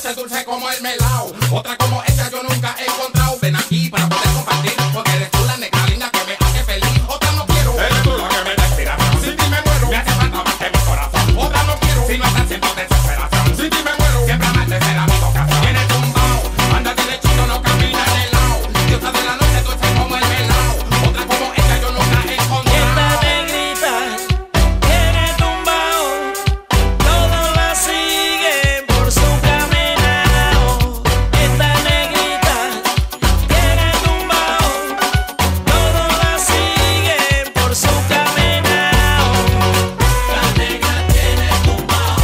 noche dulce como el melao. Otra como ella yo nunca he encontrado. Ven aquí para poder compartir, porque eres tú la negra linda que me hace feliz. Otra no quiero, eres tú la que me da inspiración. Sin ti me muero, me hace falta más que mi corazón. Otra no quiero, si no estás siento desesperación. Sin ti me muero, siempre amarte será mi vocación. Viene tumbao, anda derechito, no camina de lado. Diosa de la noche dulce como el melao. Otra como ella yo nunca he encontrado. Esta negrita tiene tumbao, todos la siguen por su caminado. Esta negrita tiene tumbao, todos la siguen por su caminado. La negra tiene tumbao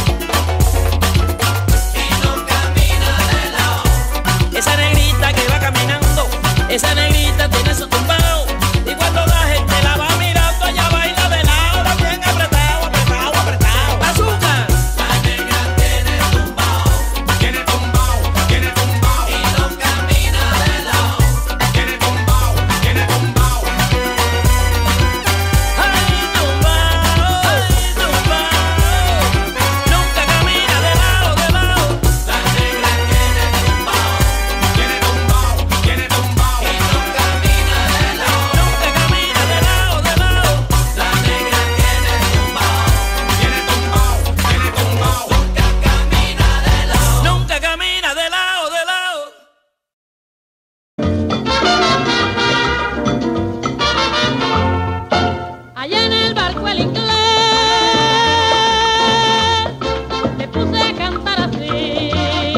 y no camina de lado. Esa negrita que va caminando, esa negrita tiene su tumbao. Y cuando la gente la va mirando, ella baila de lado, bien apretado, apretado, apretado. Azúcar. La negra tiene tumbao, Tiene tumbao, tiene tumbao. y no camina de lado. Tiene tumbao, tiene tumbao. Ay, tumbao, nunca camina de lado, de lado. La negra tiene tumbao, Tiene tumbao, tiene tumbao. y no camina de lado. Nunca camina de lado, de lado. La negra tiene tumbao, Tiene tumbao, tiene tumbao. nunca camina de lado. Nunca camina de lado, de lado. Allá en el barco el inglés me puse a cantar así,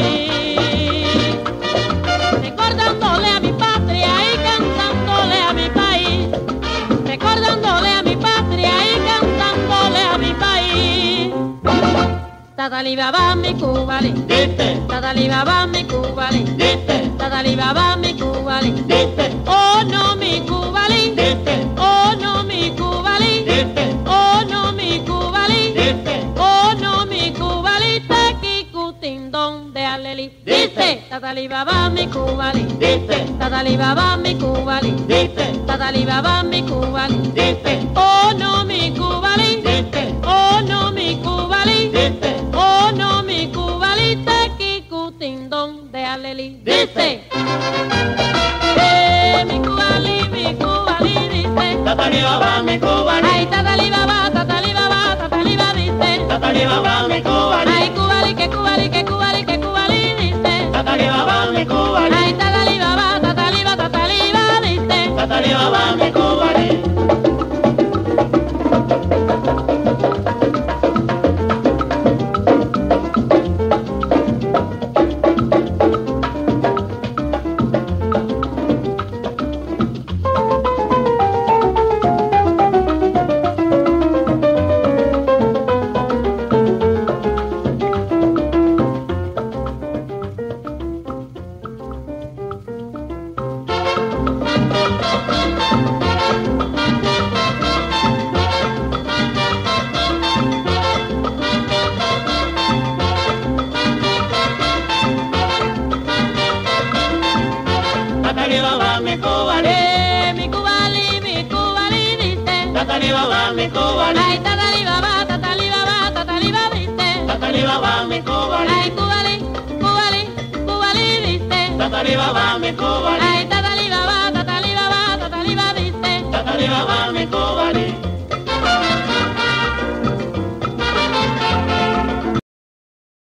recordándole a mi patria y cantándole a mi país, recordándole a mi patria y cantándole a mi país. Tatalibaba mi cubali, tatalibaba mi cubali, tatalibaba mi cubali, oh no mi cubali, oh no mi cubali, oh no mi cubali, oh no mi cubali, tequicutindón de aleli. Dice, tatalibaba mi cubali, tatalibaba mi cubali, tatalibaba mi cubali, oh no mi cubali, oh no mi cubali, oh no mi cubali, tequicutindón de aleli. Dice, mi cubali, dice. Tatalibaba mi cubali, Ay, tatalibaba, tatalibaba, tataliba, dice. tatalibaba mi cubali, Ay, cubali, que cubali, que cubali, que cubali, dice. tatalibaba mi cubali, Ay, tatalibaba, tataliba, tataliba, dice. tatalibaba mi cubali. Tatalibaba mi cubali, Mi cubali, dice. tatalibaba mi cubali, Ay, tatalibaba, tataliba, tataliba, dice. tatalibaba mi cubali, Ay, cubali, dice. tatalibaba mi cubali, Ay, tatalibaba, tataliba, tataliba, dice. tatalibaba mi cubali.